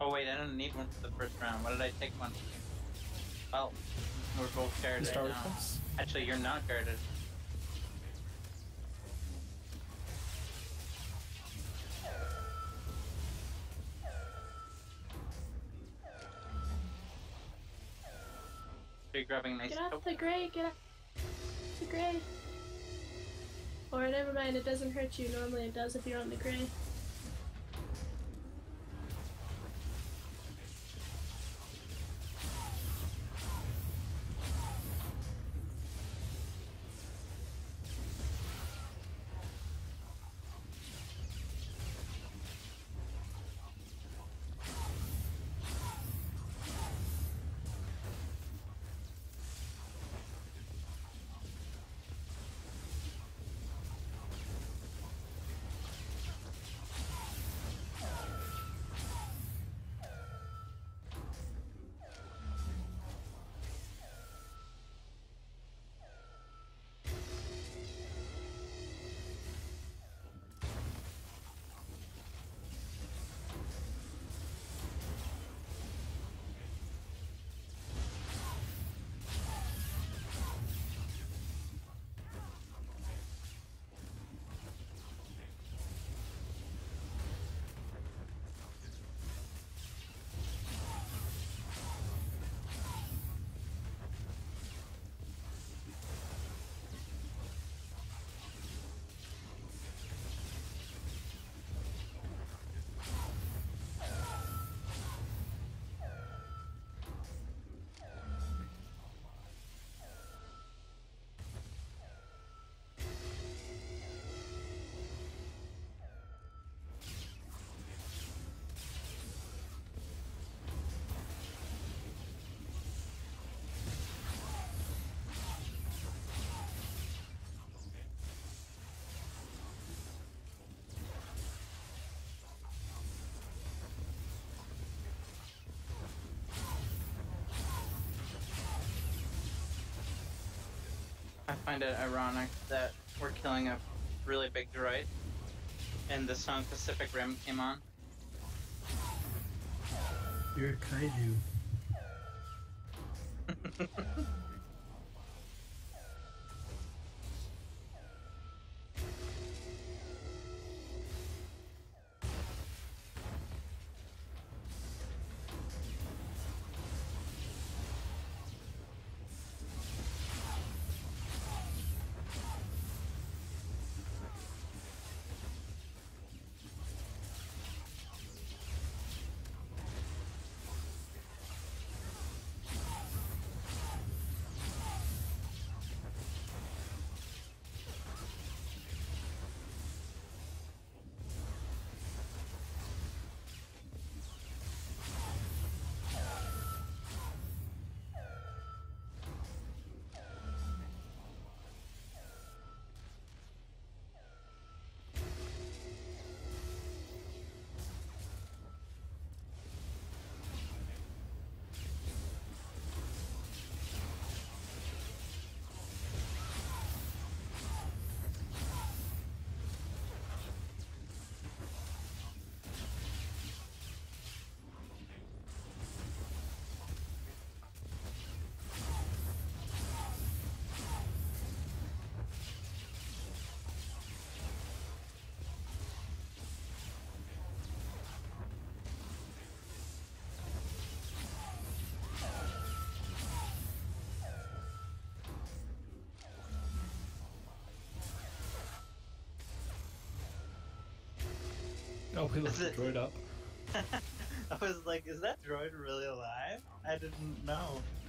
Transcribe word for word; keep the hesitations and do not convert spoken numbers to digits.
Oh wait, I didn't need one for the first round. Why did I take one? Oh, we're both guarded Start with now. us. Actually, you're not guarded. Are you grabbing nice? Get off Oh. the gray, get off the gray. Or never mind, it doesn't hurt you. Normally it does if you're on the gray. I find it ironic that we're killing a really big droid, and the song Pacific Rim came on. You're a kaiju. Oh, we left the droid up. I was like, is that droid really alive? I didn't know.